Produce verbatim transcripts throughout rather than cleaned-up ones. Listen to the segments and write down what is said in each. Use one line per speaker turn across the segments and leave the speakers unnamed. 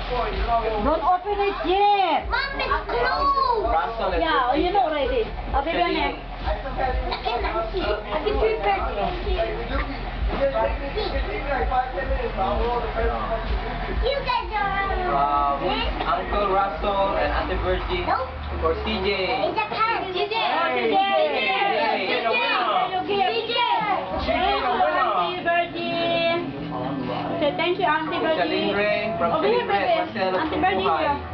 Don't open it yet.
Mom, it's closed.
Russell and
Yeah, you know already. Oh, baby, on
Celine.
I cannot see. I can see You guys are
Um, Uncle Russell and Auntie Virgie
Nope.
for C J.
It's a cat. C J.
C J.
C J.
Thank you, Auntie Virgie. Say thank you, Auntie Virgie.
Celine Ray from
Over here,
Celine Ray,
baby.
Marcelo
Auntie
from
Virgie
Buhay.
here.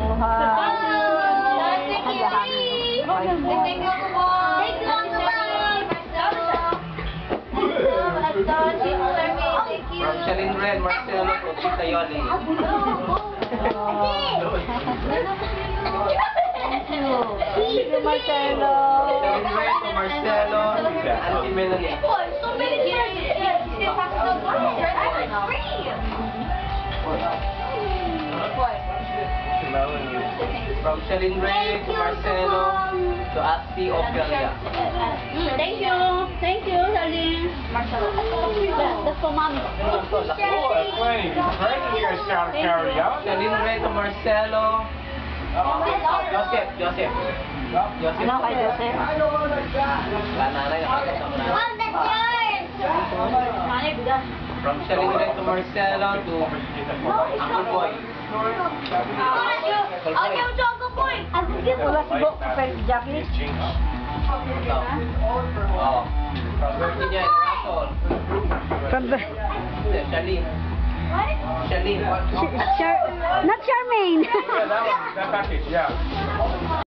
From Celine Ray and Marcelo from Tita Yoli.
Thank you, Marcelo.
Celine Ray from Marcelo and Auntie Melanie.
So many
From Celine Ray to Marcelo to Asti Ophelia.
Thank you. Thank you, Salim. That's for mommy.
Oh, that's great. Great that you guys found a karaoke.
Celine Ray to Marcelo. Joseph, Joseph. Joseph.
Ano kay Joseph?
Nanay, nakakasama na.
Mom, that's yours.
Nanay, bigas.
From Celine Ray to Marcelo to Uncle Boy.
I'll give Choco Boy. I'll give
Wala si Bo, kapag Jackie.
Oh. From Virginia and Russell.
From the...
Charlene. Charlene.
Char... Not Charmaine.
Yeah, that one, that package, yeah.